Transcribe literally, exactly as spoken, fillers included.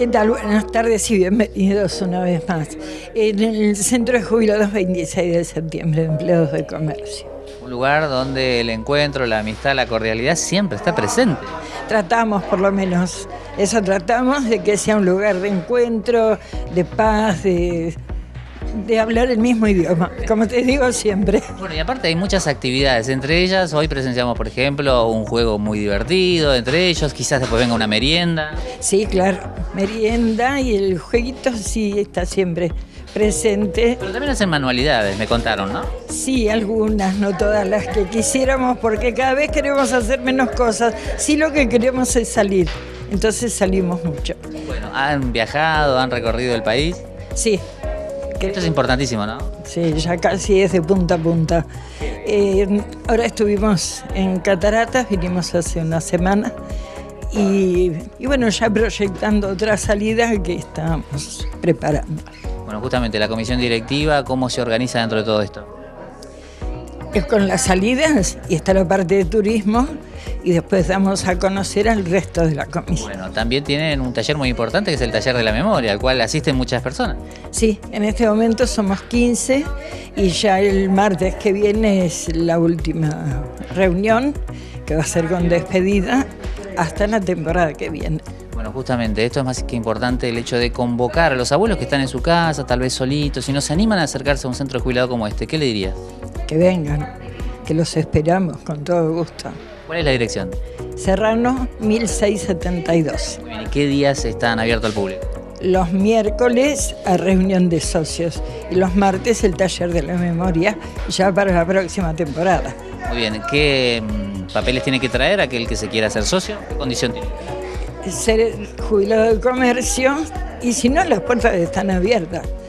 ¿Qué tal? Buenas tardes y bienvenidos una vez más. En el Centro de Jubilados veintiséis de septiembre de Empleados de Comercio. Un lugar donde el encuentro, la amistad, la cordialidad siempre está presente. Tratamos, por lo menos, eso tratamos, de que sea un lugar de encuentro, de paz, de, de hablar el mismo idioma, como te digo siempre. Bueno, y aparte hay muchas actividades, entre ellas hoy presenciamos, por ejemplo, un juego muy divertido, entre ellos quizás después venga una merienda. Sí, claro, merienda y el jueguito sí está siempre presente. Pero también hacen manualidades, me contaron, ¿no? Sí, algunas, no todas las que quisiéramos, porque cada vez queremos hacer menos cosas. Sí, lo que queremos es salir, entonces salimos mucho. Bueno, ¿han viajado, han recorrido el país? Sí. Esto es importantísimo, ¿no? Sí, ya casi es de punta a punta. Eh, ahora estuvimos en Cataratas, vinimos hace una semana y, y bueno, ya proyectando otra salida que estamos preparando. Bueno, justamente la comisión directiva, ¿cómo se organiza dentro de todo esto? Es con las salidas y está la parte de turismo y después damos a conocer al resto de la comisión. Bueno, también tienen un taller muy importante que es el taller de la memoria, al cual asisten muchas personas. Sí, en este momento somos quince y ya el martes que viene es la última reunión que va a ser con despedida hasta la temporada que viene. Bueno, justamente esto es más que importante, el hecho de convocar a los abuelos que están en su casa, tal vez solitos, y no se animan a acercarse a un centro de jubilado como este. ¿Qué le dirías? Que vengan, que los esperamos con todo gusto. ¿Cuál es la dirección? Serrano mil seiscientos setenta y dos. Muy bien, ¿y qué días están abiertos al público? Los miércoles a reunión de socios y los martes el taller de la memoria, ya para la próxima temporada. Muy bien, ¿qué mm, papeles tiene que traer aquel que se quiera hacer socio? ¿Qué condición tiene? Ser jubilado de comercio y si no, las puertas están abiertas.